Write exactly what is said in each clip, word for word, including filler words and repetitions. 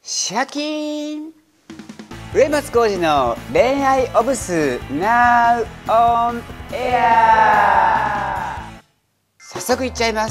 シャキーン植松浩二の恋愛オブス Now on Air。 早速いっちゃいます。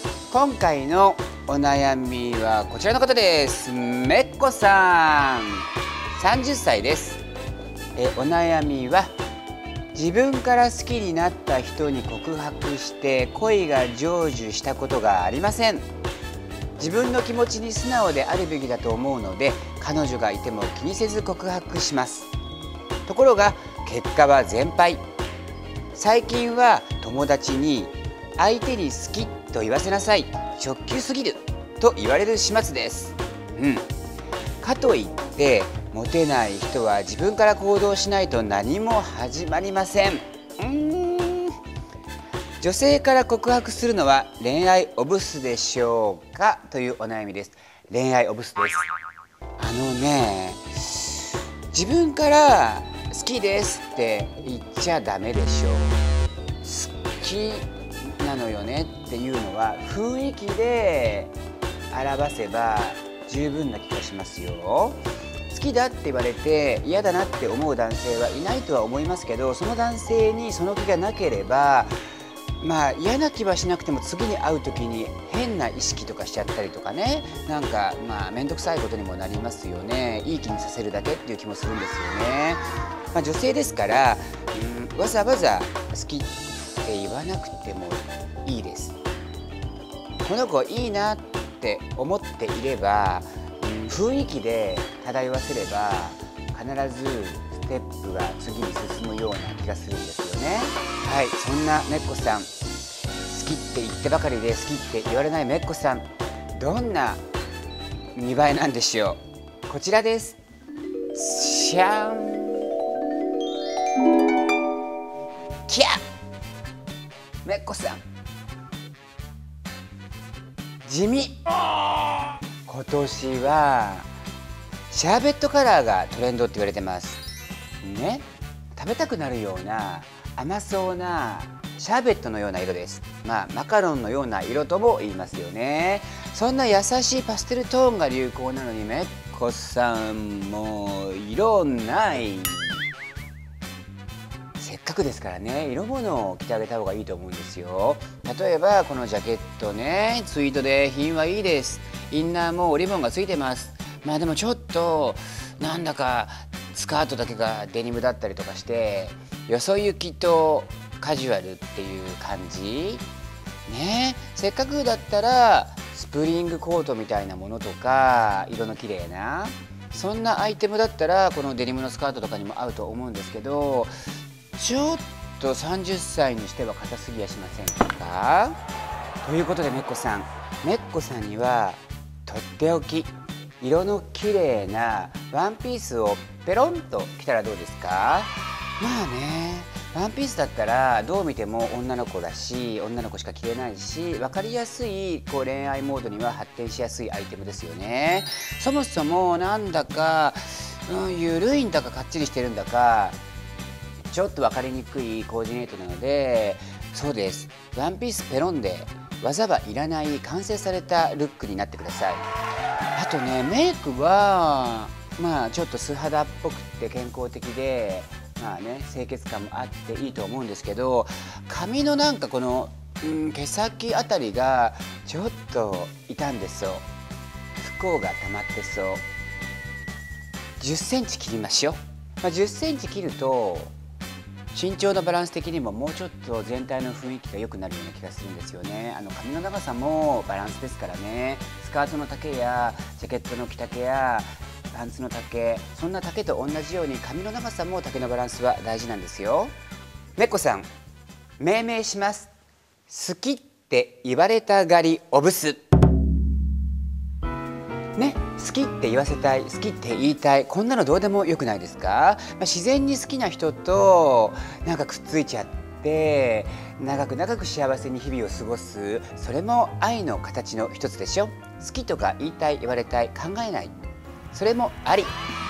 今回のお悩みはこちらの方です。めっこさん、さんじゅっさいです。えお悩みは、自分から好きになった人に告白して恋が成就したことがありません。自分の気持ちに素直であるべきだと思うので、彼女がいても気にせず告白します。ところが結果は全敗。最近は友達に相手に好きと言わせなさい、直球すぎると言われる始末です。うん。かといってモテない人は自分から行動しないと何も始まりません。うーん。女性から告白するのは恋愛オブスでしょうかというお悩みです。恋愛オブスです。あのね、自分から好きですって言っちゃダメでしょう。好きなのよねっていうのは雰囲気で表せば十分な気がしますよ。好きだって言われて嫌だなって思う男性はいないとは思いますけど、その男性にその気がなければ、まあ嫌な気はしなくても次に会う時に変な意識とかしちゃったりとかね、なんかまあ面倒くさいことにもなりますよね。いい気にさせるだけっていう気もするんですよね。まあ、女性ですから、うん、わざわざ好きって言わなくてもいいです。この子いいなって思っていれば、うん、雰囲気で漂わせれば必ずステップが次に進むような気がするんですよね。はい、そんなめっこさん、好きって言ってばかりで好きって言われないめっこさん、どんな見栄えなんでしょう。こちらです。シャン。キャッ。めっこさん、地味。今年はシャーベットカラーがトレンドって言われてますね。食べたくなるような甘そうなシャーベットのような色です。まあマカロンのような色とも言いますよね。そんな優しいパステルトーンが流行なのにめっこさんもう色ない。せっかくですからね、色物を着てあげた方がいいと思うんですよ。例えばこのジャケットね、ツイートで品はいいです。インナーもリボンがついてます。まあでもちょっとなんだかスカートだけがデニムだったりとかして、よそ行きとカジュアルっていう感じね。せっかくだったらスプリングコートみたいなものとか、色の綺麗なそんなアイテムだったらこのデニムのスカートとかにも合うと思うんですけど、ちょっとさんじゅっさいにしては硬すぎやしませんか。ということでめっこさん、めっこさんにはとっておき色の綺麗なワンピースをペロンと着たらどうですか。まあね、ワンピースだったらどう見ても女の子だし、女の子しか着れないし、分かりやすいこう恋愛モードには発展しやすいアイテムですよね。そもそもなんだか、うん、緩いんだかかっちりしてるんだかちょっと分かりにくいコーディネートなので、そうです、ワンピースペロンで技はいらない完成されたルックになってください。あとね、メイクはまあちょっと素肌っぽくて健康的で、まあね清潔感もあっていいと思うんですけど、髪のなんかこの、うん、毛先あたりがちょっと傷んでそう、不幸が溜まってそう。じゅっセンチ切りましょう。まあ、じゅっセンチ切ると身長のバランス的にももうちょっと全体の雰囲気が良くなるような気がするんですよね。あの髪の長さもバランスですからね。スカートの丈やジャケットの着丈やパンツの丈、そんな丈と同じように髪の長さも丈のバランスは大事なんですよ。めっこさん、命名します。好きって言われたがりオブスね。好きって言わせたい、好きって言いたい、こんなのどうでもよくないですか。まあ、自然に好きな人となんかくっついちゃって長く長く幸せに日々を過ごす、それも愛の形の一つでしょ。好きとか言いたい、言われたい、考えない、それもあり。